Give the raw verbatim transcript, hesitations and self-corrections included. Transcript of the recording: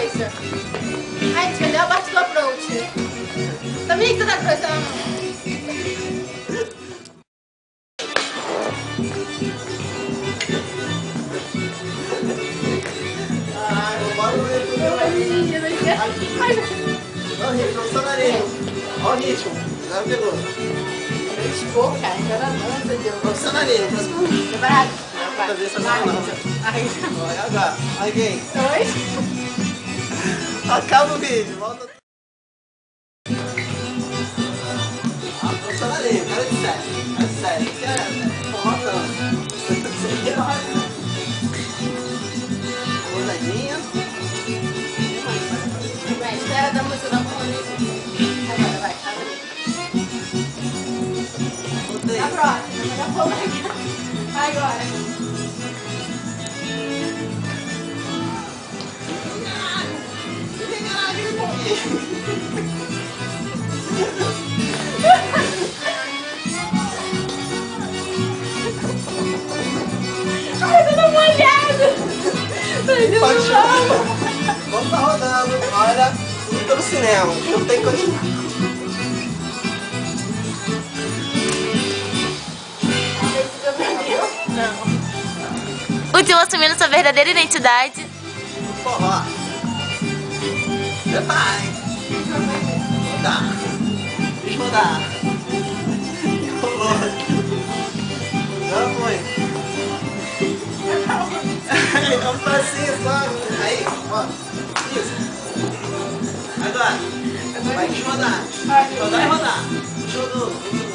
coisa. Ai, a gente vendeu a parte do approach. Também que tá dando coisa na mão. Ai, roubaram o meu tudo. Ai, Olha o ritmo, só na areia. Olha o ritmo. Agora pegou. Pô, cara, engana não, meu Deus. Só na areia. Preparado? Outra vez, só na areia. Olha agora. Olha quem. Dois. Acaba o vídeo. Volta. Ah, tô só na areia. Cara de sério. Cara de sério. Que é porrotão. Rosadinha. Vai, espera da música da polonesa. Agora, vai, abre. Voltei. A próxima, da polonesa. Agora. Ai, eu tô molhado! Pode chorar. Vamos tá rodando. Olha, tudo pelo cinema. Não tem coisa. Último assumindo sua verdadeira identidade. Forró. Vai. Rodar. Deixa eu rodar. Rolou. Não, mãe. É um passinho só. Aí, ó. Isso. Agora. Vai, deixa eu rodar. Rodar e rodar. Deixa eu rodar.